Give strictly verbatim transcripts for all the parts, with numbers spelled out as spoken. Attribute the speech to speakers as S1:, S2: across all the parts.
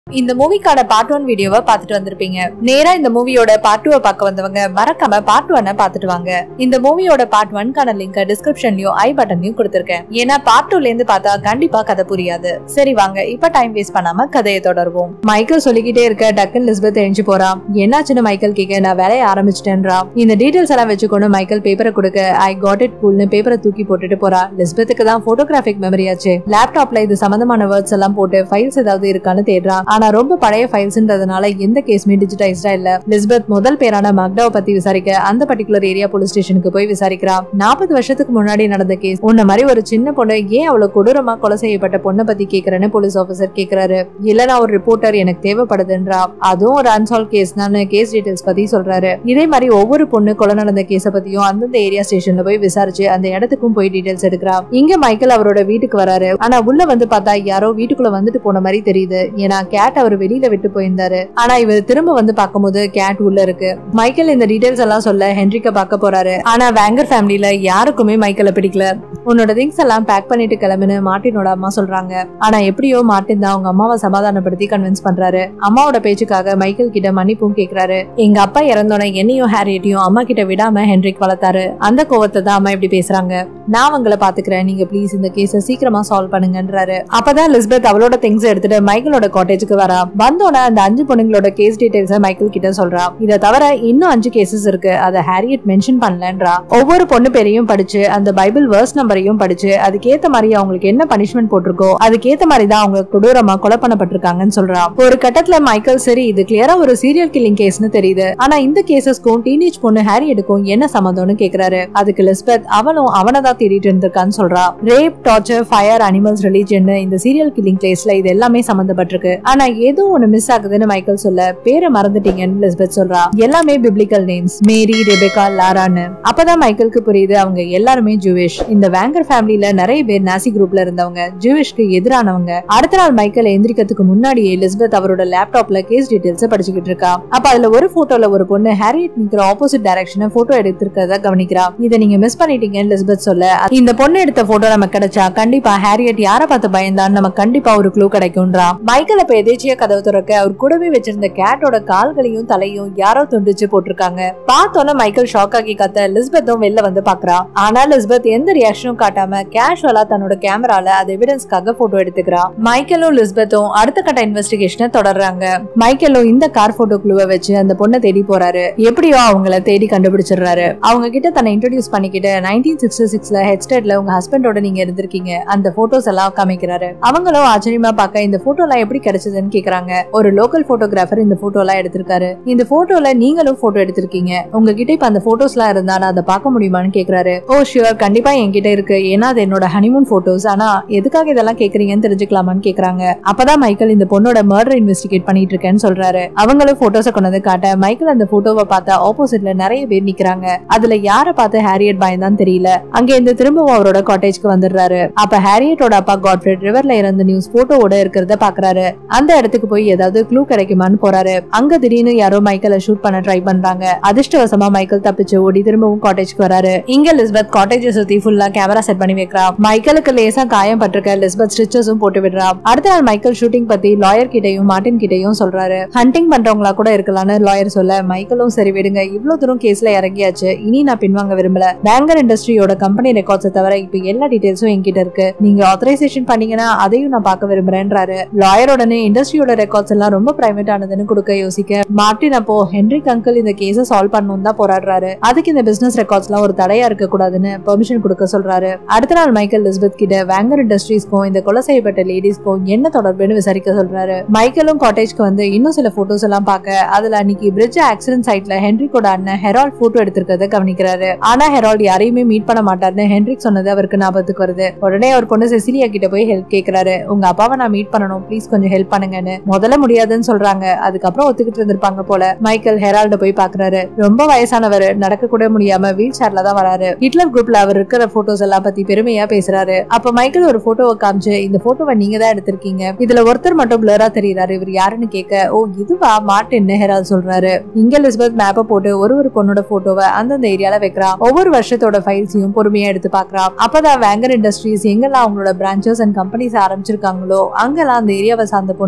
S1: இந்த மூவிக்கான part one வீடியோவை பார்த்துட்டு வந்திருப்பீங்க. நேரா இந்த மூவியோட பார்ட் டூவை பார்க்க வந்தவங்க மறக்காம பார்ட் ஒன்னை பார்த்துட்டு வாங்க. இந்த மூவியோட பார்ட் ஒன்கான லிங்க் டிஸ்கிரிப்ஷன்லயும் ஐ பட்டன்லயும் கொடுத்திருக்கேன். ஏன்னா பார்ட் டூல இருந்து பார்த்தா கண்டிப்பா கதை புரியாது. சரி வாங்க இப்ப டைம் வேஸ்ட் பண்ணாம கதையை தொடருவோம். மைக்கேல் சொல்லிக்கிட்டே இருக்க டக்குன்னு லிஸ்பெத் எழுந்து போறா. என்னாச்சுன்னு மைக்கேல் கேட்க நான் வேலையை ஆரம்பிச்சிட்டேன்றா. இந்த டீடைல்ஸ் எல்லாம் வச்சுக்கொண்டு மைக்கேல் பேப்பரை கொடுக்க ஐ காட் இட் கூல்னு பேப்பரை தூக்கி போட்டுட்டு போறா. லிஸ்பெத்துக்கு தான் போட்டோகிராபிக் மெமரி ஆச்சு. லேப்டாப்ல இது சம்பந்தமான வேர்ட்ஸ் எல்லாம் போட்டு ஃபைல்ஸ் ஏதாவது இருக்கான்னு தேடுறா. ஆனா ரொம்ப பழைய ஃபைல்ஸ்ன்றதுனால எந்த கேஸுமே டிஜிட்டைஸ்டா இல்ல. லிஸ்பெத் முதல் பேரான மக்டாவை பத்தி விசாரிக்க அந்த பர்டிகுலர் ஏரியா போலீஸ் ஸ்டேஷனுக்கு போய் விசாரிக்கிறா. நாற்பது வருஷத்துக்கு முன்னாடி நடந்த கேஸ். உன்ன மாதிரி ஒரு சின்ன பொண்ணு ஏன் அவ்வளவு கொடூரமா கொலை செய்யப்பட்ட பொண்ணை பத்தி கேக்குறேன்னு போலீஸ் ஆபீசர் கேக்குறாரு. இல்ல நான் ஒரு ரிப்போர்ட்டர், எனக்கு தேவைப்படுதுன்றா. அதுவும் ஒரு அன்சால்வ் கேஸ் தான். கேஸ் டீடைல்ஸ் பத்தி சொல்றாரு. இதே மாதிரி ஒவ்வொரு பொண்ணு கொலை நடந்த கேஸ பத்தியும் அந்தந்த ஏரியா ஸ்டேஷன்ல போய் விசாரிச்சு அந்த இடத்துக்கும் போய் டீடைல்ஸ் எடுக்கிறா. இங்க மைக்கேல் அவரோட வீட்டுக்கு வராரு. ஆனா உள்ள வந்து பார்த்தா யாரோ வீட்டுக்குள்ள வந்துட்டு போன மாதிரி தெரியுது. ஏன்னா கேட் அவர் வெளியில விட்டு போயிருந்தாரு. ஆனா இவர் திரும்ப வந்து பார்க்கும்போது கேட் உள்ள இருக்கு. மைக்கேல் இந்த டீடைல்ஸ் எல்லாம் சொல்ல ஹென்ரிக்க பார்க்க போறாரு. ஆனா வேங்கர் ஃபேமிலில யாருக்குமே மைக்கேல பிடிக்கல. உன்னோட திங்ஸ் எல்லாம் பேக் பண்ணிட்டு கிளம்புன்னு மார்ட்டினோட அம்மா சொல்றாங்க. ஆனா எப்படியோ மார்ட்டின் தான் அவங்க அம்மாவை சமாதானப்படுத்தி கன்வின்ஸ் பண்றாரு. அம்மாவோட பேச்சுக்காக மைக்கேல் கிட்ட மன்னிப்பும் கேக்குறாரு. எங்க அப்பா இறந்தோட என்னையும் ஹாரியட்டையும் அம்மா கிட்ட விடாம ஹென்ரிக் வளர்த்தாரு. அந்த கோவத்தை தான் அம்மா இப்படி பேசுறாங்க. நான் அவங்கள பாத்துக்கிறேன், நீங்க பிளீஸ் இந்த கேஸ சீக்கிரமா சால்வ் பண்ணுங்கன்றாரு. அப்பதான் லிஸ்பெத் அவளோட திங்ஸ் எடுத்துட்டு மைக்கேலோட காட்டேஜுக்கு வரா. வந்தோட அந்த அஞ்சு பொண்ணுங்களோட கேஸ் டீடைல்ஸ் மைக்கேல் கிட்ட சொல்றா. இத தவிர இன்னும் அஞ்சு கேசஸ் இருக்கு, அத ஹாரியட் மென்ஷன் பண்ணலன்றா. ஒவ்வொரு பொண்ணு பேரையும் படிச்சு அந்த பைபிள் வேர்ஸ் நம்பரையும் படிச்சு அதுக்கேத்த மாதிரி அவங்களுக்கு என்ன பனிஷ்மெண்ட் போட்டிருக்கோ அதுக்கேத்த மாதிரி தான் அவங்க கொடூரமா கொலை பண்ணப்பட்டிருக்காங்கன்னு சொல்றா. ஒரு கட்டத்துல மைக்கேல் சரி இது கிளியரா ஒரு சீரியல் கில்லிங் கேஸ்னு தெரியுது. ஆனா இந்த கேசஸ்க்கும் டீனேஜ் பொண்ணு ஹாரியட்டுக்கும் என்ன சம்பந்தம்னு கேக்குறாரு. அதுக்கு லிஸ்பெத் அவளும் அவனதான் தேடிட்டு இருந்திருக்கான்னு சொல்றா. Rape, torture, fire, animals, religion இந்த சீரியல் கில்லிங் கேஸ்ல இது எல்லாமே சம்பந்தப்பட்டிருக்கு. ஆனா ஏதோ ஒண்ணு மிஸ் ஆகுதுன்னு மைக்கேல் சொல்ல பேரை மறந்துட்டீங்கன்னு லிஸ்பெத் சொல்றா. எல்லாமே பிப்ளிக்கல் நேம்ஸ், மேரி, ரெபெக்கா, லாரான்னு. அப்பதான் மைக்கேலுக்கு புரியுது அவங்க எல்லாருமே ஜூவிஷ். இந்த வேங்கர் ஃபேமிலில நிறைய பேர் நாசி குரூப்ல இருந்தவங்க, ஜூவிஷ்க்கு எதிரானவங்க. அடுத்த நாள் மைக்கேல் எந்திரிக்கிறதுக்கு முன்னாடியே லிஸ்பெத் அவரோட லேப்டாப்ல கேஸ் டீடைல்ஸ் படிச்சுக்கிட்டு இருக்கா. அப்ப அதுல ஒரு போட்டோல ஒரு பொண்ணு ஹாரியட் நிக்கிற ஆப்போசிட் டைரக்ஷன்ல போட்டோ எடுத்திருக்கிறத கவனிக்கிறா. இதை நீங்க மிஸ் பண்ணிட்டீங்கன்னு லிஸ்பெத் சொல்ல இந்த பொண்ணு எடுத்த போட்டோ நமக்கு கிடைச்சா கண்டிப்பா ஹாரியட் யாரை பார்த்து பயந்தான்னு நமக்கு கண்டிப்பா ஒரு க்ளூ கிடைக்கும்ன்றா. மைக்கேல் இப்ப எதேச்சியா கதவு திறக்க அவர் கூடவே வச்சிருந்த கேட்டோட கால்களையும் தலையும் யாரோ துண்டிச்சு போட்டிருக்காங்க. பார்த்தோன்னே மைக்கேல் ஷாக் ஆகி கத்த லிஸ்பெத்தும் வெளில வந்து பாக்குறா. ஆனா லிஸ்பெத் எந்த ரியாக்ஷனும் காட்டாம கேஷுவலா தன்னோட கேமரால அது எவிடன்ஸ்க்காக போட்டோ எடுத்துக்கிறா. மைக்கேலும் லிஸ்பெத்தும் அடுத்த கட்ட இன்வெஸ்டிகேஷனை தொடர்றாங்க. மைக்கேலும் இந்த கார் போட்டோ க்ளூவை வச்சு அந்த பொண்ணை தேடி போறாரு. எப்படியோ அவங்கள தேடி கண்டுபிடிச்சிடுறாரு. அவங்க கிட்ட தன்னை இன்ட்ரோடியூஸ் பண்ணிக்கிட்டு நைன்டீன் சிக்ஸ்டி சிக்ஸ்ல ஹெட்ஸ்டேட்ல உங்க ஹஸ்பண்டோட நீங்க இருந்திருக்கீங்க அந்த போட்டோஸ் எல்லாம் காமிக்கிறாரு. அவங்களும் ஆச்சரியமா பார்க்க இந்த போட்டோ எல்லாம் எப்படி கிடைச்சதுன்னு கேக்குறாங்க. ஒரு லோக்கல் போட்டோகிராஃபர் இந்த போட்டோ எல்லாம் எடுத்திருக்காரு. இந்த போட்டோல நீங்களும் போட்டோ எடுத்திருக்கீங்க. உங்ககிட்ட இப்ப அந்த போட்டோஸ் எல்லாம் இருந்தா நான் அதை பார்க்க முடியுமான்னு கேக்குறாரு. ஓ ஷியோர், கண்டிப்பா என்கிட்ட இருக்கு. ஏன்னா அது என்னோட ஹனிமூன் போட்டோஸ். ஆனா எதுக்காக இதெல்லாம் கேக்குறீங்கன்னு தெரிஞ்சுக்கலாமான்னு கேக்குறாங்க. அப்பதான் மைக்கேல் இந்த பொண்ணோட மர்டர் இன்வெஸ்டிகேட் பண்ணிட்டு இருக்கேன்னு சொல்றாரு. அவங்களும் போட்டோஸை கொண்டு வந்து காட்ட மைக்கேல் அந்த போட்டோவை பார்த்தா ஆப்போசிட்ல நிறைய பேர் நிக்கிறாங்க. அதுல யார பார்த்து ஹாரியட் பயந்தான் தெரியல. அங்க இருந்து திரும்பவும் அவரோட காட்டேஜ்க்கு வந்துடுறாரு. அப்ப ஹாரியட்டோட அப்பா காட்ஃப்ரெட் ரிவர்ல இறந்த நியூஸ் போட்டோவோட இருக்கிறத பாக்குறாரு. அந்த இடத்துக்கு போய் ஏதாவது க்ளூ கிடைக்குமான்னு போறாரு. அங்க திடீர்னு யாரோ மைக்கேல ஷூட் பண்ண ட்ரை பண்றாங்க. அதிர்ஷ்டவசமா மைக்கேல் தப்பிச்சு ஓடி திரும்பவும் காட்டேஜ்க்கு வராரு. இங்க லிஸ்பெத் காட்டேஜ் சுத்தி ஃபுல்லா கேமரா செட் பண்ணி வைக்கிறா. மைக்கேலுக்கு லேசா காயம் பட்டிருக்க லிஸ்பெத் ஸ்டிச்சஸும் போட்டு விடுறா. அடுத்த நாள் மைக்கேல் ஷூட்டிங் பத்தி லாயர் கிட்டையும் மார்ட்டின் கிட்டையும் சொல்றாரு. ஹண்டிங் பண்றவங்களா கூட இருக்கலாம்னு லாயர் சொல்ல மைக்கேலும் சரி விடுங்க, இவ்வளவு தூரம் கேஸ்ல இறங்கியாச்சு, இனி நான் பின்வாங்க விரும்பல. வேங்கர் இண்டஸ்ட்ரியோட கம்பெனி ரெக்கார்ட்ஸ் தவிர இப்ப எல்லா டீடைல்ஸும் என்கிட்ட இருக்கு. நீங்க ஆத்தரைசேஷன் பண்ணீங்கன்னா அதையும் நான் பார்க்க விரும்புறேன்றாரு. லாயர் உடனே இண்டஸ்ட்ரியோட ரெக்கார்ட்ஸ் எல்லாம் ரொம்ப பிரைவேட் ஆனதுன்னு கொடுக்க யோசிக்க மார்ட்டின் அப்போ ஹென்ரிக் அங்கிள் இந்த கேஸை சால்வ் பண்ணணும் தான் போராடுறாரு. அதுக்கு இந்த பிசினஸ் ரெக்கார்ட்ஸ் எல்லாம் ஒரு தடையா இருக்க கூடாதுன்னு பெர்மிஷன் கொடுக்க சொல்றாரு. அடுத்த நாள் மைக்கேல் லிஸ்பெத் கிட்ட வேங்கர் இண்டஸ்ட்ரீஸ்க்கும் இந்த கொலை செய்யப்பட்ட லேடிஸ்க்கும் என்ன தொடர்புன்னு விசாரிக்க சொல்றாரு. மைக்கேலும் காட்டேஜ்க்கு வந்து இன்னும் சில போட்டோஸ் எல்லாம் பார்க்க அதுல அன்னைக்கு பிரிட்ஜ் ஆக்சிடென்ட் சைட்ல ஹென்ரிக்கோட அண்ணன் ஹெரால்ட் போட்டோ எடுத்திருக்கிறத கவனிக்கிறாரு. ஆனா ஹெரால்ட் யாரையுமே மீட் பண்ண மாட்டாருன்னு ஹென்ரிக் சொன்னது அவருக்கு ஞாபகத்துக்கு வருது. உடனே அவர் பொண்ணு செசிலியா கிட்ட போய் ஹெல்ப் கேக்குறாரு. உங்க அப்பாவை நான் மீட் பண்ணணும், ப்ளீஸ் கொஞ்சம் ஹெல்ப் பண்ணுங்கன்னு. முதல்ல முடியாதுன்னு சொல்றாங்க. அதுக்கப்புறம் ஒத்துக்கிட்டு இருந்திருப்பாங்க போல. மைக்கேல் ஹெரால்ட போய் பாக்குறாரு. ரொம்ப வயசானவர், நடக்க கூட முடியாம வீல் சேர்ல தான் வராரு. ஹிட்லர் குரூப்ல அவர் இருக்கிற போட்டோஸ் எல்லாம் பத்தி பெருமையா பேசுறாரு. அப்ப மைக்கேல் ஒரு போட்டோவை காமிச்சு இந்த போட்டோவை நீங்க தான் எடுத்திருக்கீங்க, இதுல ஒருத்தர் மட்டும் பிளரா தெரியுறாரு, இவர் யாருன்னு கேட்க ஓ இதுவா மார்ட்டின் ஹெரால்ட் சொல்றாரு. இங்க லிஸ்பெத் மேப்பை போட்டு ஒரு ஒரு பொண்ணோட போட்டோவை அந்தந்த ஏரியால வைக்கிறா. ஒவ்வொரு வருஷத்தோட ஃபைல்ஸையும் பொறுமையா எடுத்து பாக்குறா. அப்பதான் வேங்கர் இண்டஸ்ட்ரீஸ் எங்கெல்லாம் அவங்களோட பிரான்ச்சஸ் அண்ட் கம்பெனிஸ் ஆரம்பிச்சிருக்காங்களோ அங்கெல்லாம் அந்த ஏரியாவை சார்ந்த பொண்ணு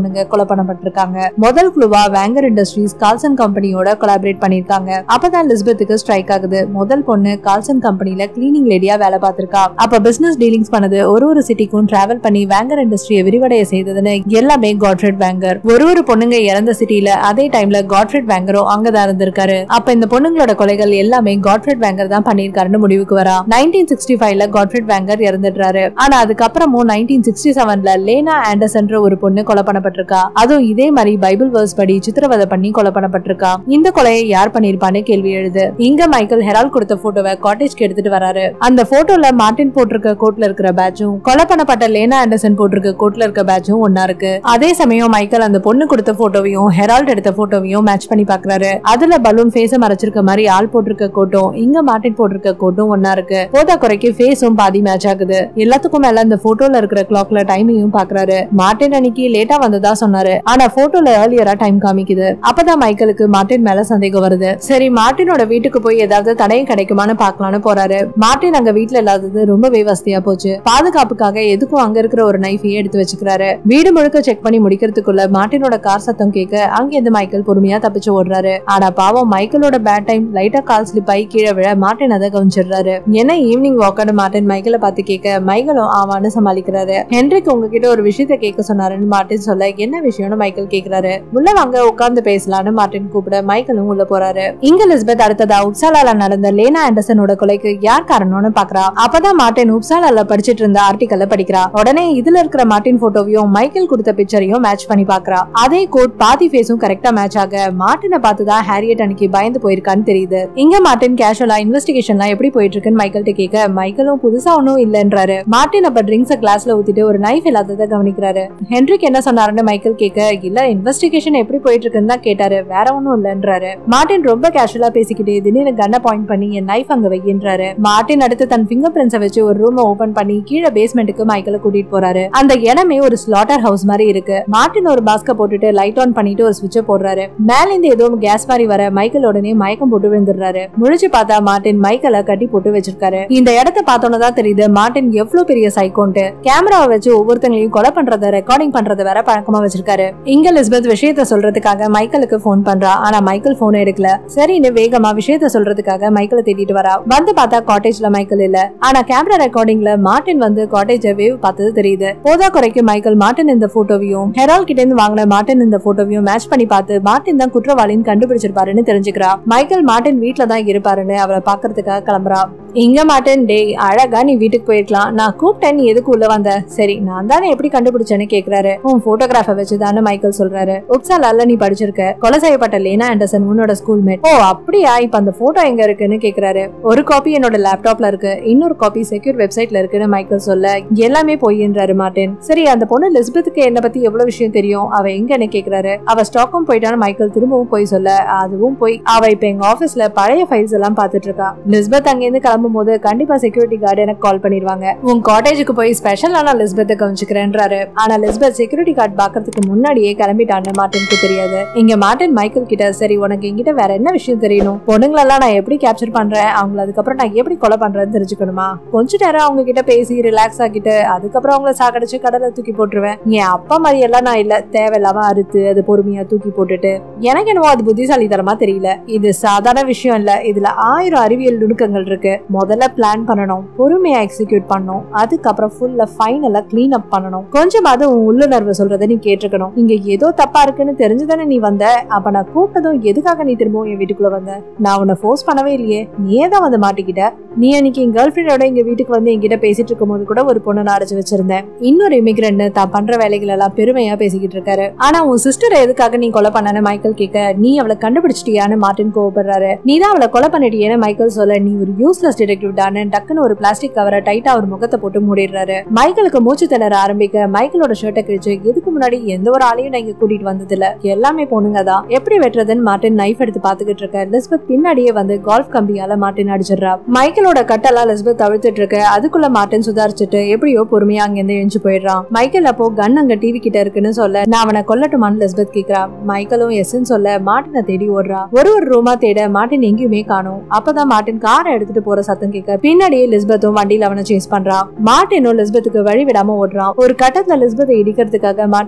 S1: பொண்ணுங்க கொலை பண்ணப்பட்டிருக்காங்க. முதல் குழுவா வேங்கர் இண்டஸ்ட்ரீஸ் கால்சன் கம்பெனியோட கொலாபரேட் பண்ணிருக்காங்க. அப்பதான் லிஸ்பெத்துக்கு ஸ்ட்ரைக் ஆகுது. முதல் பொண்ணு கால்சன் கம்பெனில கிளீனிங் லேடியா வேலை பார்த்திருக்கா. அப்ப பிசினஸ் டீலிங்ஸ் பண்ணது, ஒரு ஒரு சிட்டிக்கும் டிராவல் பண்ணி வேங்கர் இண்டஸ்ட்ரியை விரிவடைய செய்ததுன்னு எல்லாமே காட்ஃப்ரெட் வேங்கர். ஒரு ஒரு பொண்ணுங்க இறந்த சிட்டில அதே டைம்ல காட்ஃப்ரெட் வேங்கரும் அங்கதான் இருந்திருக்காரு. அப்ப இந்த பொண்ணுங்களோட கொலைகள் எல்லாமே காட்ஃப்ரெட் வேங்கர் தான் பண்ணிருக்காருன்னு முடிவுக்கு வரா. நைன்டீன் சிக்ஸ்டி ஃபைவ்ல காட்ஃப்ரெட் வேங்கர் இறந்துடுறாரு. ஆனா அதுக்கப்புறமும் நைன்டீன் சிக்ஸ்டி செவன்ல லேனா ஆண்டர்சன் ஒரு பொண்ணு கொலை பண்ணப்பட்டிருக்கா. அதுவும் இதே மாதிரி பைபிள் வேர்ஸ் படி சித்திரவதை பண்ணி கொலை பண்ணப்பட்டிருக்கா. இந்த கொலையை யார் பண்ணிருப்பான்னு கேள்வி எழுது. இங்க மைக்கேல் ஹெரால்ட் கொடுத்த போட்டோவை காட்டேஜ்க்கு எடுத்துட்டு வராரு. அந்த போட்டோல மார்டின் போட்டிருக்க கோட்ல இருக்கிற பேட்சும் கொலை பண்ணப்பட்ட லேனா ஆண்டர்சன் போட்டிருக்க கோட்ல இருக்க பேட்சும் ஒன்னா இருக்கு. அதே சமயம் மைக்கேல் அந்த பொண்ணு கொடுத்த போட்டோவையும் ஹெரால்ட் எடுத்த போட்டோவையும் மேட்ச் பண்ணி பாக்குறாரு. அதுல பலூன் ஃபேஸ மறைச்சிருக்க மாதிரி ஆள் போட்டிருக்க கோட்டும் இங்க மார்டின் போட்டிருக்க கோட்டும் ஒன்னா இருக்கு. போதா குறைக்கு ஃபேஸும் பாதி மேட்ச் ஆகுது. எல்லாத்துக்கும் மேல அந்த போட்டோல இருக்கிற கிளாக்ல டைமிங்கும் பாக்குறாரு. மார்டின் அன்னைக்கு லேட்டா வந்ததா சொன்னாரு. ஆனா போட்டோல ஏர்லியரா டைம் காமிக்குது. அப்பதான் மைக்கேலுக்கு மார்டின் மேல சந்தேகம் வருது. சரி, மார்டினோட வீட்டுக்கு போய் ஏதாவது தடயம் கிடைக்குமான்னு பாக்கலாம்னு போறாரு. மார்டின் அங்க வீட்டுல இல்லாதது ரொம்பவே வசதியா போச்சு. பாதுகாப்புக்காக எதுக்கும் அங்க இருக்கிற ஒரு நைஃபையே எடுத்து வச்சுக்கிறாரு. வீடு முழுக்க செக் பண்ணி முடிக்கிறதுக்குள்ள மார்டினோட கார் சத்தம் கேட்க அங்க இருந்து மைக்கேல் பொறுமையா தப்பிச்சு ஓடுறாரு. ஆனா பாவம் மைக்கேலோட பேட் டைம் லைட்டா கால் ஸ்லிப் ஆகி கீழே விழ மார்டின் அதை கவனிச்சிடுறாரு. என்ன ஈவினிங் வாக்கான மார்டின் மைக்கேல பார்த்து கேட்க மைக்கேலும் ஆவான்னு சமாளிக்கிறாரு. ஹென்ரிக் உங்ககிட்ட ஒரு விஷயத்த கேட்க சொன்னாருன்னு மார்டின் சொல்ல என்ன விஷயம்னு மைக்கேல் கேக்குறாரு. உள்ள வாங்க உட்கார்ந்து பேசலான்னு மார்டின் கூப்பிட மைக்கேலும் உள்ள போறாரு. இங்க லிஸ்பெத் அடுத்ததா உப்சாலால நடந்த லேனா ஆண்டர்சனோட கொலைக்கு யார் காரணம்னு பாக்குறா. அப்பதான் மார்டின் உப்சாலால படிச்சிட்டு இருந்த ஆர்டிக்கல்ல படிக்கிறா. உடனே இதுல இருக்கிற மார்டின் போட்டோவையும் மைக்கேல் கொடுத்த பிக்சரையும் மேட்ச் பண்ணி பாக்குறா. அதே கோட் பாதி ஃபேஸும் கரெக்டா மேட்ச் ஆக மார்டினை பார்த்துதான் ஹாரியட் அன்னைக்கு பயந்து போயிருக்கான்னு தெரியுது. இங்க மார்டின் கேஷுவலா இன்வெஸ்டிகேஷன்லாம் எப்படி போயிட்டு இருக்குன்னு மைக்கேல்ட்ட கேட்க மைக்கேலும் புதுசா ஒன்னும் இல்லன்றாரு. மார்டின் அப்ப ட்ரிங்க்ஸ கிளாஸ்ல ஊத்திட்டு ஒரு நைஃப் இல்லாததை கவனிக்கிறாரு. ஹென்ரிக் என்ன சொன்னாருன்னு மைக்கேல் கேட்க இல்ல இன்வெஸ்டிகேஷன் எப்படி போயிட்டு இருக்குன்னு தான் கேட்டாரு, வேற ஒன்னும் இல்லன்றாரு. மார்டின் ரொம்ப கேஷுவலா பேசிக்கிட்டு திடீர்னு கன்ன பாயிண்ட் பண்ணி என் நைஃப் அங்க வைக்கின்றாரு. மார்டின் அடுத்து தன் ஃபிங்கர் பிரிண்ட்ஸை வச்சு ஒரு ரூம் ஓபன் பண்ணி கீழே பேஸ்மெண்ட்டுக்கு மைக்கேல கூட்டிட்டு போறாரு. அந்த இடமே ஒரு ஸ்லாட்டர் ஹவுஸ் மாதிரி இருக்கு. மார்டின் ஒரு பாஸ்க போட்டுட்டு லைட் ஆன் பண்ணிட்டு ஒரு ஸ்விட்சை போடுறாரு. மேல இருந்து ஏதோ கேஸ் மாதிரி வர மைக்கேல் உடனே மயக்கம் போட்டு விழுந்துடுறாரு. முழிச்சு பார்த்தா மார்டின் மைக்கேல கட்டி போட்டு வச்சிருக்காரு. இந்த இடத்த பார்த்தோன்னதான் தெரியுது மார்டின் எவ்வளவு பெரிய சைக்கோன்ட்டு. கேமராவை வச்சு ஒவ்வொருத்தங்களையும் கொலை பண்றத ரெக்கார்டிங் பண்றத வேற பழக்கமா வச்சிருக்காரு. இங்க லிஸ்பெத் விஷயத்த சொல்றதுக்காக மைக்கேலுக்கு போன் பண்றா. ஆனா மைக்கேல் போன் எடுக்கல. சரின்னு வேகமா விஷயத்த சொல்றதுக்காக மைக்கேல தேடிட்டு வரா. வந்து பார்த்தா காட்டேஜ்ல மைக்கேல் இல்ல. ஆனா கேமரா ரெக்கார்டிங்ல மார்டின் வந்து காட்டேஜ் வேவ் பார்த்தது தெரியுது. போதா குறைக்கு மைக்கேல் மார்டின் இந்த போட்டோவையும் ஹெரால்ட் கிட்ட இருந்து வாங்கின மார்டின் இந்த போட்டோவையும் மேட்ச் பண்ணி பார்த்து மார்டின் தான் குற்றவாளின்னு கண்டுபிடிச்சிருப்பாருன்னு தெரிஞ்சுக்கிறா. மைக்கேல் மார்டின் வீட்டுல தான் இருப்பாருன்னு அவரை பாக்குறதுக்காக கிளம்புறா. இங்க மார்டின் டே அழகா நீ வீட்டுக்கு போயிருக்கலாம், நான் கூப்பிட்டேன், நீ எதுக்கு உள்ள வந்த? சரி நான் தானே எப்படி கண்டுபிடிச்சேன்னு கேக்குறாரு. உன் போட்டோகிராஃபை வச்சுதான்னு மைக்கேல் சொல்றாரு. உப்சாலால நீ படிச்சிருக்க, கொலை செய்யப்பட்ட லேனா ஆண்டர்சன் உன்னோட ஸ்கூல்மேட். ஓ அப்படியா, இப்ப அந்த போட்டோ எங்க இருக்குன்னு கேக்குறாரு. ஒரு காப்பி என்னோட லேப்டாப்ல இருக்கு, இன்னொரு காப்பி செக்யூர் வெப்சைட்ல இருக்குன்னு மைக்கேல் சொல்ல எல்லாமே பொய்ன்றாரு மார்டின். சரி அந்த பொண்ணு லிஸ்பெத்துக்கு என்ன பத்தி எவ்வளவு விஷயம் தெரியும், அவ எங்கன்னு கேக்குறாரு. அவ ஸ்டாக்கும் போயிட்டான்னு மைக்கேல் திரும்பவும் போய் சொல்ல அதுவும் போய். அவ இப்ப எங்க ஆபீஸ்ல பழைய ஃபைல்ஸ் எல்லாம் பாத்துட்டு இருக்கா. லிஸ்பெத் அங்க இருந்து கிளம்பும் போது கண்டிப்பா செக்யூரிட்டி கார்டு எனக்கு கால் பண்ணிடுவாங்க. உன் காட்டேஜுக்கு போய் ஸ்பெஷலான லிஸ்பெத்தை கவனிச்சுக்கிறேன்றாரு. ஆனா லிஸ்பெத் செக்யூரிட்டி கார்டு பாக்குறதுக்கு முன்னாடியே கிளம்பிட்டான்னு மார்டினுக்கு தெரியாது. இங்க மார்டின் மைக்கேல் கிட்ட சரி உனக்கு என்கிட்ட வேற என்ன விஷயம் தெரியணும், பொண்ணுங்களெல்லாம் நான் எப்படி கேப்சர் பண்றேன், அவங்களை அதுக்கப்புறம் நான் எப்படி கொலை பண்றேன்னு தெரிஞ்சுக்கணுமா? கொஞ்ச நேரம் அவங்க கிட்ட பேசி ரிலாக்ஸ் ஆகிட்டு அதுக்கப்புறம் அவங்களை சாக்கடிச்சு கடலை தூக்கி போட்டுருவேன். என் அப்பா மாதிரி எல்லாம் நான் இல்ல, தேவையில்லாம அறுத்து அது பொறுமையா தூக்கி போட்டுட்டு. எனக்கு என்னவோ அது புத்திசாலித்தனமா தெரியல. இது சாதாரண விஷயம் இல்ல, இதுல ஆயிரம் அறிவியல் நுணுக்கங்கள் இருக்கு. முதல்ல பிளான் பண்ணணும், பொறுமையா எக்ஸிக்யூட் பண்ணணும், அதுக்கப்புறம் ஃபுல்லா ஃபைனலா கிளீன் அப் பண்ணணும். கொஞ்சமாவது உன் உள்ளுணர்வு சொல்றதை நீ கேட்டுக்கணும். இங்க ஏதோ தப்பா இருக்குன்னு தெரிஞ்சுதானே நீ வந்த. அப்ப நான் கூப்பிட்டதும் எதுக்காக நீ திரும்பவும் என் வீட்டுக்குள்ள வந்த? நான் உன்னை ஃபோர்ஸ் பண்ணவே இல்லையே, நீயே தான் வந்து மாட்டிக்கிட்ட. நீ அன்னைக்கு என் கேர்ள் ஃபிரெண்டோட எங்க வீட்டுக்கு வந்து என்கிட்ட பேசிட்டு இருக்கும் போது கூட ஒரு பொண்ணை நான் அடைச்சு வச்சிருந்தேன். இன்னொரு இமிகிரண்ட் தான் பண்ற வேலைகள் எல்லாம் பெருமையா பேசிக்கிட்டு இருக்காரு. ஆனா உன் சிஸ்டரை எதுக்காக நீ கொலை பண்ணனு மைக்கேல் கேட்க நீ அவளை கண்டுபிடிச்சிட்டியான்னு மார்டின் கோவப்படுறாரு. நீ தான் அவளை கொலை பண்ணிட்டியேன்னு மைக்கேல் சொல்ல நீ ஒரு யூஸ்லெஸ் டிடெக்டிவ் தானே டக்குன்னு ஒரு பிளாஸ்டிக் கவரை டைட்டா ஒரு முகத்தை போட்டு மூடிடுறாரு. மைக்கேலுக்கு மூச்சு திணற ஆரம்பிக்க மைக்கேலோட ஷர்ட்டை கிழிச்சு இதுக்கு முன்னாடி எந்த ஒரு ஆளையும் நான் இங்க கூட்டிட்டு வந்தது இல்ல, எல்லாமே பொண்ணுங்க தான், எப்படி வெட்டுறதுன்னு மார்டின் நைஃப் எடுத்து பாத்துக்கிட்டு இருக்க. லிஸ்பெத் பின்னாடியே வந்து கால்ஃப் கம்பியால மார்டின் அடிச்சிடுறா. மைக்கேலோட கட்டெல்லாம் லிஸ்பெத் அழுத்திட்டு இருக்க. அதுக்குள்ள மார்டின் சுதாரிச்சுட்டு எப்படியோ பொறுமையா அங்க இருந்து எழுந்து போயிடுறான். மைக்கேல் அப்போ கன் அங்க டிவி கிட்ட இருக்குன்னு சொல்ல நான் அவனை கொல்லட்டுமான்னு லிஸ்பெத் கேக்குறா. மைக்கேலும் எஸ்ன்னு சொல்ல மார்டினை தேடி ஓடுறா. ஒரு ஒரு ரூமா தேட மார்டின் எங்கேயுமே காணும். அப்பதான் மார்டின் காரை எடுத்துட்டு போற சத்தம் கேட்க பின்னாடியே லிஸ்பெத்தும் வண்டியில அவனை சேஸ் பண்றான். மார்டினும் லிஸ்பெத்துக்கு வழி விடாம ஓடுறான். ஒரு கட்டத்துல லிஸ்பெத்தை இடிக்கிறதுக்காக மார்டின்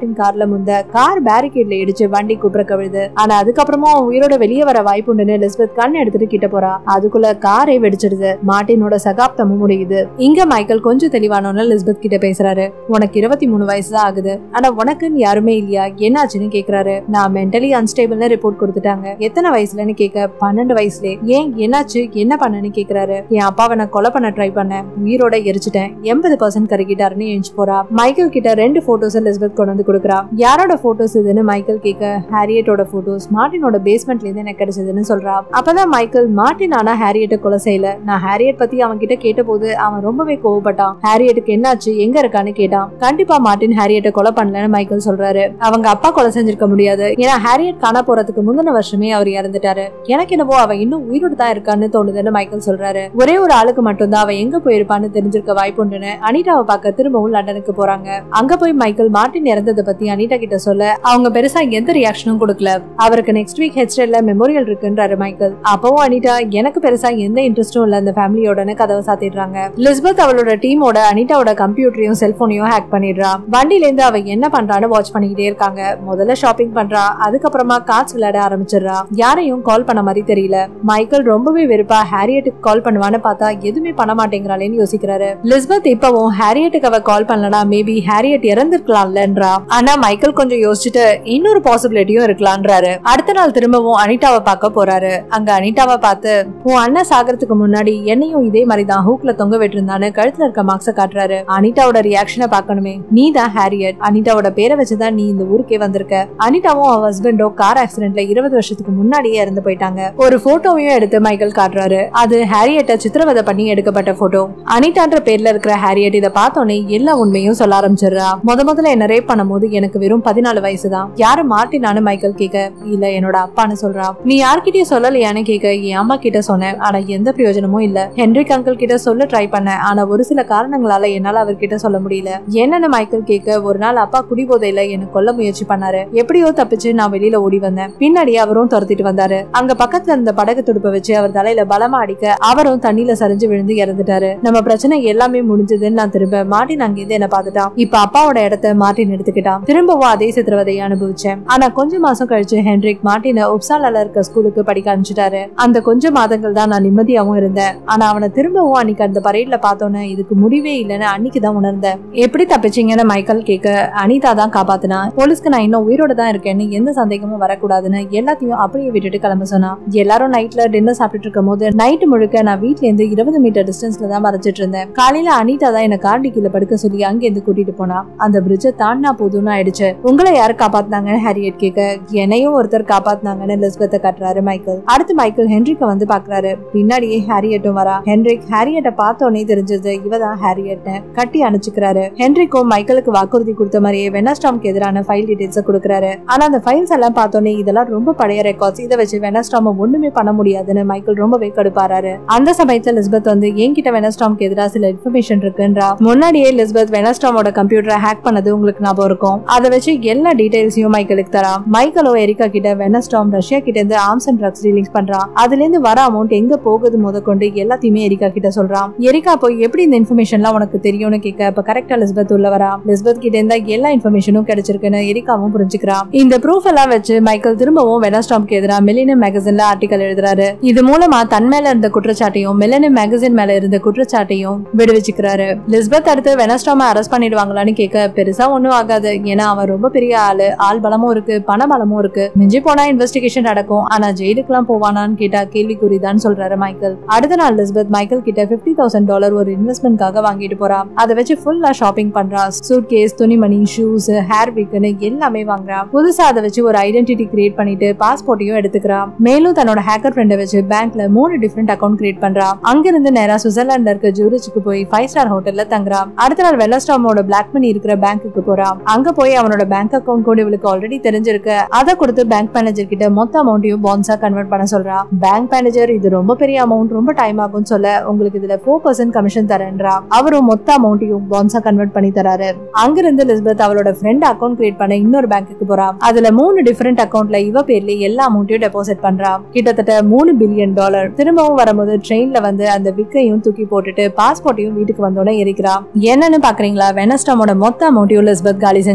S1: மார்டின் கார்ல முந்த கார் பேரிகேட்ல இடிச்சு வண்டி குப்புற கவிழுது. ஆனா அதுக்கப்புறமா உயிரோட வெளியே வர வாய்ப்புண்டுன்னு லிஸ்பெத் கண் எடுத்துட்டு கிட்ட போறா. அதுக்குள்ள காரே வெடிச்சிடுது. மார்டினோட சகாப்தமும் முடியுது. இங்க மைக்கேல் கொஞ்சம் தெளிவானோன்னு லிஸ்பெத் கிட்ட பேசுறாரு. உனக்கு இருபத்தி மூணு வயசுதான் ஆகுது, ஆனா உனக்குன்னு யாருமே இல்லையா, என்னாச்சுன்னு கேக்குறாரு. நான் மென்டலி அன்ஸ்டேபிள்னு ரிப்போர்ட் கொடுத்துட்டாங்க. எத்தனை வயசுலன்னு கேட்க பன்னெண்டு வயசுல. ஏன் என்னாச்சு, என்ன பண்ணன்னு கேக்குறாரு. என் அப்பாவை நான் கொலை பண்ண ட்ரை பண்ணேன், உயிரோட எரிச்சிட்டேன், எண்பது பர்சன்ட் கருகிட்டாருன்னு எழுந்து போறா. மைக்கேல் கிட்ட ரெண்டு போட்டோஸ் லிஸ்பெத் கொண்டு வந்து கொடுக்குறா. யாரோட போட்டோஸ் இதுன்னு மைக்கேல் கேட்க ஹாரியட்டோட போட்டோஸ் மார்டினோட பேஸ்மெண்ட்ல இருந்து எனக்கு கிடைச்சதுன்னு சொல்றா. அப்பதான் மைக்கேல் மார்டின் ஆனா ஹாரியட்டை கொலை செய்யல, நான் ஹாரியட் பத்தி அவன் கிட்ட கேட்ட போது அவன் ரொம்பவே கோவப்பட்டான். ஹாரியட்டுக்கு என்னாச்சு, எங்க இருக்கான்னு கேட்டான். கண்டிப்பா மார்டின் ஹாரியட்டை கொலை பண்ணலன்னு மைக்கேல் சொல்றாரு. அவங்க அப்பா கொலை செஞ்சிருக்க முடியாது, ஏன்னா ஹாரியட் காண போறதுக்கு முந்தின வருஷமே அவர் இறந்துட்டாரு. எனக்கு என்னவோ அவன் இன்னும் உயிரோடு தான் இருக்கான்னு தோணுதுன்னு மைக்கேல் சொல்றாரு. ஒரே ஒரு ஆளுக்கு மட்டும்தான் அவன் எங்க போயிருப்பான்னு தெரிஞ்சிருக்க வாய்ப்புண்டுன்னு அனிதாவை பார்க்க திரும்பவும் லண்டனுக்கு போறாங்க. அங்க போய் மைக்கேல் மார்டின் இறந்ததை பத்தி அனிதா கிட்ட சொல்ல அவங்க பெருசா எந்த ரியாக்ஷனும் கொடுக்கல. அவருக்கு நெக்ஸ்ட் வீக் ஹெச்டேல மெமோரியல் இருக்குன்றாரு மைக்கேல். அப்பவும் அனிதா எனக்கு பெருசா எந்த இன்ட்ரெஸ்டும் இல்ல அந்த ஃபேமிலியோடனு கதவை சாத்திடுறாங்க. லிஸ்பெத் அவளோட டீமோட அனிதாவோட கம்ப்யூட்டரையும் செல்போனையும் ஹேக் பண்ணிடுறா. வண்டில இருந்து அவ என்ன பண்றான்னு வாட்ச் பண்ணிக்கிட்டே இருக்காங்க. முதல்ல ஷாப்பிங் பண்றா, அதுக்கப்புறமா கார்ட்ஸ் விளையாட ஆரம்பிச்சிடுறா. யாரையும் கால் பண்ண மாதிரி தெரியல. மைக்கேல் ரொம்பவே வெறுப்பா ஹாரியட்டுக்கு கால் பண்ணுவான்னு பார்த்தா எதுவுமே பண்ண மாட்டேங்கிறாளேன்னு யோசிக்கிறாரு. லிஸ்பெத் இப்பவும் ஹாரியட்டுக்கு அவ கால் பண்ணலனா மேபி ஹாரியட் இறந்திருக்கலாம்லன்றா. ஆனா மைக்கேல் கொஞ்சம் யோசிச்சுட்டு இன்னொரு பாசிபிலிட்டியும் இருக்கலான்றாரு. அடுத்த நாள் திரும்பவும் அனிதாவை பார்க்க போறாரு. அங்க அனிதாவை பார்த்து உன் அண்ணன் சாகிறதுக்கு முன்னாடி என்னையும் இதே மாதிரிதான் ஹூக்ல தொங்க விட்டுருந்தான்னு கழுத்துல இருக்க மார்க்ஸ காட்டுறாரு. அனிதாவோட ரியாக்ஷனை பார்க்கணுமே. நீ தான் ஹாரியட், அனிதாவோட பேரை வச்சுதான் நீ இந்த ஊருக்கே வந்திருக்க. அனிதாவும் அவ ஹஸ்பண்டோ கார் ஆக்சிடென்ட்ல இருபது வருஷத்துக்கு முன்னாடியே இறந்து போயிட்டாங்க. ஒரு போட்டோவையும் எடுத்து மைக்கேல் காட்டுறாரு. அது ஹாரியட்டை சித்திரவதை பண்ணி எடுக்கப்பட்ட போட்டோ. அனிதான்ற பேர்ல இருக்கிற ஹாரியட் இதை பார்த்தோன்னே எல்லா உண்மையும் சொல்ல ஆரம்பிச்சிடுறா. முத முதல்ல என்ன ரேப் பண்ணும் போது எனக்கு வெறும் பதினாலு வயசுதான். யாரு மார்டினானு மைக்கேல் கேட்க இல்ல என்னோட அப்பான்னு சொல்றா. நீ யார்கிட்டயும் சொல்லலையான்னு கேட்க என் அம்மா கிட்ட சொன்னேன், ஆனா எந்த பிரயோஜனமும் இல்ல. ஹென்ரிக் அங்கிள் கிட்ட சொல்ல ட்ரை பண்ணேன், ஆனா ஒரு சில காரணங்களால என்னால அவர்கிட்ட சொல்ல முடியல. என்னன்னு மைக்கேல் கேட்க ஒரு நாள் அப்பா குடிபோதையில என்ன கொல்ல முயற்சி பண்ணாரு. எப்படியோ தப்பிச்சு நான் வெளியில ஓடி வந்தேன். பின்னாடி அவரும் துரத்திட்டு வந்தாரு. அங்க பக்கத்துல இருந்த படகு துடுப்பை வச்சு அவர் தலையில பலமா அடிக்க அவரும் தண்ணியில சரிஞ்சு விழுந்து இறந்துட்டாரு. நம்ம பிரச்சனை எல்லாமே முடிஞ்சதுன்னு நான் திரும்ப மார்டின் அங்கிருந்து என்ன பார்த்துட்டான். இப்ப அப்பாவோட இடத்த மார்டின் எடுத்துக்கிட்டான். திரும்பவும் அதே சித்திரவதையை அனுபவிச்சேன். ஆனா கொஞ்ச மாசம் கழிச்சு ஹென்ரிக் மார்டினை உப்சாலால இருக்க ஸ்கூலுக்கு படிக்க அனுப்பிச்சிட்டாரு. அந்த கொஞ்ச மாதங்கள் தான் நான் நிம்மதியாவும் இருந்தேன். ஆனா அவனை திரும்பவும் அன்னைக்கு அந்த பரேட்ல பார்த்தோன்னே இதுக்கு முடிவே இல்லைன்னு அன்னைக்குதான் உணர்ந்தேன். எப்படி தப்பிச்சீங்கன்னு மைக்கேல் கேட்க அனிதா தான் காப்பாத்தினா. போலீஸ்க்கு நான் இன்னும் உயிரோட தான் இருக்கேன்னு எந்த சந்தேகமும் வரக்கூடாதுன்னு எல்லாத்தையும் அப்படியே விட்டுட்டு கிளம்ப சொன்னா. எல்லாரும் நைட்ல டின்னர் சாப்பிட்டு இருக்கும் போது நைட்டு முழுக்க நான் வீட்டுல இருந்து இருபது மீட்டர் டிஸ்டன்ஸ்ல தான் மறைச்சிட்டு இருந்தேன். காலையில அனிதா தான் என்ன கார்டி கீழே படுக்க சொல்லி அங்க இருந்து கூட்டிட்டு போனா. அந்த பிரிட்ஜை தாண்டினா போதும்னு ஆயிடுச்சு. உங்களை யாரு காப்பாத்தினாங்கன்னு ஹாரியட் கேட்க என்னையும் ஒருத்தர் காப்பாத்தினாங்கன்னு லிஸ்பெத்தை காட்டுறாரு மைக்கேல். அடுத்து மைக்கேல் ஹென்ரிக்க வந்து பாக்குறாரு. பின்னாடியே ஹாரியட்டும் வரா. ஹென்ரிக் ஹாரியட்டை பார்த்தோன்னே தெரிஞ்சது இவதான் ஹாரியட்னு கட்டி அணைச்சுக்கிறாரு. ஹென்ரிக்கும் மைக்கேலுக்கு வாக்குறுதி கொடுத்த மாதிரியே வெனஸ்டாம்க்கு எதிரான ஃபைல் டீடைல்ஸ் கொடுக்குறாரு. ஆனா அந்த ஃபைல்ஸ் எல்லாம் பார்த்தோன்னே இதெல்லாம் ரொம்ப பழைய ரெக்கார்ட்ஸ், இதை வச்சு வெனஸ்டாம் ஒண்ணுமே பண்ண முடியாதுன்னு மைக்கேல் ரொம்பவே கடுப்பாராரு. அந்த சமயத்துல லிஸ்பெத் வந்து என்கிட்ட வெனஸ்டாம்க்கு எதிராக சில இன்ஃபர்மேஷன் இருக்குன்றா. முன்னாடியே லிஸ்பெத் வெனஸ்டாமோட கம்ப்யூட்டரை ஹேக் பண்ணது உங்களுக்கு ஞாபகம் இருக்கும். அதை வச்சு எல்லா டீடைல்ஸையும் மைக்கேலுக்கு தரா. மைக்கேலோ எரிகா கிட்ட வெனஸ்டாம் ரஷ்யா கிட்ட இருந்து ஆர்ம்ஸ் அண்ட் ட்ரக்ஸ் டீலிங்ஸ் பண்றான். அதுல இருந்து வர அமௌண்ட் எங்க போகுது முத கொண்டு எல்லாத்தையுமே எரிகா கிட்ட சொல்றான். எரிகா போய் எப்படி இந்த இன்ஃபர்மேஷன்லாம் உனக்கு தெரியும்னு கேட்க இப்ப கரெக்டா லிஸ்பெத் உள்ள வரா. லிஸ்பெத் கிட்ட இருந்தா எல்லா இன்ஃபர்மேஷனும் கிடைச்சிருக்குன்னு எரிகாவும் புரிஞ்சுக்கிறான். இந்த ப்ரூஃப் எல்லாம் வச்சு மைக்கேல் திரும்பவும் வெனஸ்டாம்க்கு எதிராக மில்லினியம் மேகசின்ல ஆர்டிகல் எழுதுறாரு. இது மூலமா தன் மேல இருந்த குற்றச்சாட்டையும் மில்லினியம் மேகசின் மேல இருந்த குற்றச்சாட்டையும் விடுவிச்சுக்கிறாரு. லிஸ்பெத் அடுத்து வெனஸ்டாம அரெஸ்ட் பண்ணிடுவாங்களான்னு கேட்க பெருசா ஒண்ணும் ஆகாது, ஏன்னா அவன் ரொம்ப பெரிய ஆளு, ஆள் பலமும் இருக்கு, பண பலமும் இருக்கு, மிஞ்சி போனா இன்வெஸ்டிகேஷன் நடக்கும், ஆனா ஜெயிலுக்கு எல்லாம் போவானான்னு கேட்டா கேள்விக்குறிதான் சொல்றாரு மைக்கேல். அடுத்த நாள் லிஸ்பெத் மைக்கேல் கிட்ட பிப்டி தௌசண்ட் டாலர் ஒரு இன்வெஸ்ட்மெண்ட்காக வாங்கிட்டு போறா. அதை வச்சு ஃபுல்லா ஷாப்பிங் பண்றா. சூட் கேஸ், துணிமணி, ஷூஸ், ஹேர் விக்னு எல்லாமே வாங்குறா. புதுசா அதை வச்சு ஒரு ஐடென்டிட்டி கிரியேட் பண்ணிட்டு பாஸ்போர்ட்டையும் எடுத்துக்கிறா. மேலும் தன்னோட ஹேக்கர் ஃப்ரெண்டை வச்சு பேங்க்ல மூணு டிஃபரெண்ட் அக்கௌண்ட் கிரியேட் பண்றா. அங்கிருந்து நேரா சுவிட்சர்லாந்துல இருக்க ஜூரிச்சுக்கு போய் ஃபைவ் ஸ்டார் ஹோட்டல்ல தங்குறா. அடுத்த நாள் வெனஸ்டாமோட பிளாக் மணி இருக்கிற பேங்க்குக்கு போறா. அங்க போய் அவனோட பேங்க் அக்கௌண்ட் கூட இவளுக்கு ஆல்ரெடி தெரிஞ்சிருக்கு. அதை கொடுத்து பேங்க் மேனேஜர் கிட்ட மொத்த அமௌண்ட்டையும் பாண்ட்ஸா கன்வெர்ட் பண்ண சொல்றா. பேங்க் மேனேஜர் இது ரொம்ப பெரிய அமௌண்ட், ரொம்ப டைம் ஆகும் சொல்ல உங்களுக்கு இதுல ஃபோர் பர்சன்ட் கமிஷன் தரேன்றா. அவரும் மொத்த அமௌண்ட்டையும் பாண்ட்ஸா கன்வெர்ட் பண்ணி தராரு. அங்கிருந்து லிஸ்பெத் அவளோட ஃப்ரெண்ட் அக்கௌண்ட் கிரியேட் பண்ண இன்னொரு பேங்க்குக்கு போறா. அதுல மூணு டிஃபரெண்ட் அக்கௌண்ட்ல இவ பேர்ல எல்லா அமௌண்ட்டையும் டெபாசிட் பண்றா. கிட்டத்தட்ட மூணு பில்லியன் டாலர். திரும்பவும் வரும்போது ட்ரெயின்ல வந்து அந்த விக்கையும் தூக்கி போட்டுட்டு பாஸ்போர்ட்டையும் வீட்டுக்கு வந்தோட எரிக்கிறா. என்னன்னு பாக்குறீங்களா, வெனஸ்டாமோட மொத்த அமௌண்ட்டையும் லிஸ்பெத் காலி செஞ்சு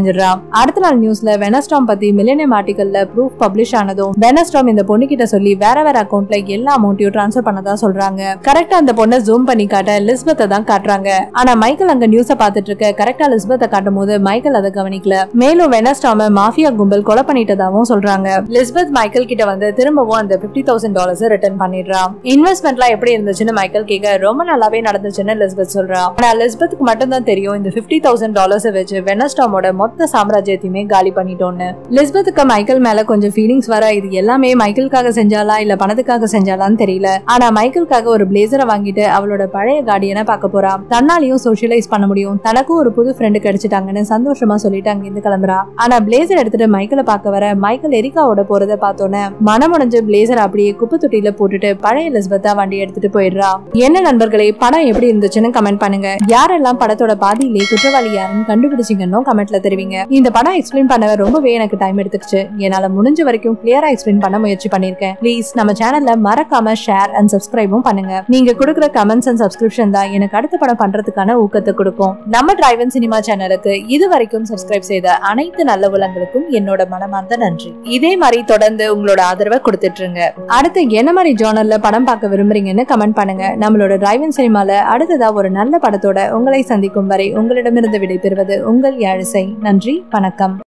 S1: செஞ்சிடறான். அடுத்த நாள் நியூஸ்ல வெனஸ்டாம் பத்தி மில்லினியம் ஆர்டிகல்ல ப்ரூஃப் பப்ளிஷ் ஆனதும் வெனஸ்டாம் இந்த பொண்ணு கிட்ட சொல்லி வேற வேற அக்கௌண்ட்ல எல்லா அமௌண்ட்டையும் டிரான்ஸ்ஃபர் பண்ணதா சொல்றாங்க. கரெக்டா அந்த பொண்ணை ஜூம் பண்ணி காட்ட லிஸ்பெத்தை தான் காட்டுறாங்க. ஆனா மைக்கேல் அங்க நியூஸ பாத்துட்டு இருக்க கரெக்டா லிஸ்பெத்தை காட்டும் போது மைக்கேல் அதை கவனிக்கல. மேலும் வெனஸ்டாம மாஃபியா கும்பல் கொலை பண்ணிட்டதாவும் சொல்றாங்க. லிஸ்பெத் மைக்கேல் கிட்ட வந்து திரும்பவும் அந்த பிப்டி தௌசண்ட் டாலர்ஸ் ரிட்டர்ன் பண்ணிடுறான். இன்வெஸ்ட்மெண்ட்லாம் எப்படி இருந்துச்சுன்னு மைக்கேல் கேட்க ரொம்ப நல்லாவே நடந்துச்சுன்னு லிஸ்பெத் சொல்றா. ஆனா லிஸ்பெத்துக்கு மட்டும் தான் தெரியும் இந்த பிப்டி தௌசண்ட் டாலர்ஸ் வச்சு வெனஸ்டாமோட மொத்த சாம்ராஜ்யத்தையுமே காலி பண்ணிட்டோன்னு. லிஸ்பெத்துக்கு மைக்கேல் மேல கொஞ்சம் ஃபீலிங்ஸ் வர இது எல்லாமே மைக்கேலுக்காக செஞ்சாலா இல்ல பணத்துக்காக செஞ்சாலான்னு தெரியல. ஆனா மைக்கேலுக்காக ஒரு பிளேசரை வாங்கிட்டு அவளோட பழைய கார்டியனை பார்க்க போறா. தன்னாலையும் சோஷியலைஸ் பண்ண முடியும், தனக்கும் ஒரு புது ஃப்ரெண்டு கிடைச்சிட்டாங்கன்னு சந்தோஷமா சொல்லிட்டு அங்க இருந்து கிளம்புறா. ஆனா பிளேசர் எடுத்துட்டு மைக்கேலை பார்க்க வர மைக்கேல் எரிக்காவோட போறத பார்த்தோன்னே மனமுடைஞ்சு பிளேசர் அப்படியே குப்பை தொட்டியில போட்டுட்டு பழைய லிஸ்பெத்தா வண்டி எடுத்துட்டு போயிடுறா. என்ன நண்பர்களே, படம் எப்படி இருந்துச்சுன்னு கமெண்ட் பண்ணுங்க. யாரெல்லாம் படத்தோட பாதியிலே குற்றவாளி யாருன்னு கண்டுபிடிச்சிங்கன்னு கமெண்ட்ல தெரிவிங்க. இந்த படம் எக்ஸ்பிளைன் பண்ண ரொம்பவே எனக்கு டைம் எடுத்துக்கிச்சு. என்னால முடிஞ்ச வரைக்கும் கிளியரா எக்ஸ்பிளைன் பண்ண முயற்சி பண்ணிருக்கேன். ப்ளீஸ் நம்ம சேனல்ல மறக்காம ஷேர் அண்ட் சப்ஸ்கிரைபும் பண்ணுங்க. நீங்க கொடுக்குற கமெண்ட்ஸ் அண்ட் சப்ஸ்கிரிப்ஷன் தான் எனக்கு அடுத்த படம் பண்றதுக்கான ஊக்கத்தை கொடுக்கும். நம்ம டிரைவன் சினிமா சேனலுக்கு இது வரைக்கும் சப்ஸ்கிரைப் செய்த அனைத்து நல்ல உலகங்களுக்கும் என்னோட மனமார்ந்த நன்றி. இதே மாதிரி தொடர்ந்து உங்களோட ஆதரவை கொடுத்துட்டு இருங்க. அடுத்து என்ன மாதிரி ஜானர்ல படம் பார்க்க விரும்புறீங்கன்னு கமெண்ட் பண்ணுங்க. நம்மளோட டிரைவன் சினிமால அடுத்ததா ஒரு நல்ல படத்தோட உங்களை சந்திக்கும் வரை உங்களிடமிருந்து விடைபெறுவது உங்கள் யாழிசை. நன்றி, வணக்கம்.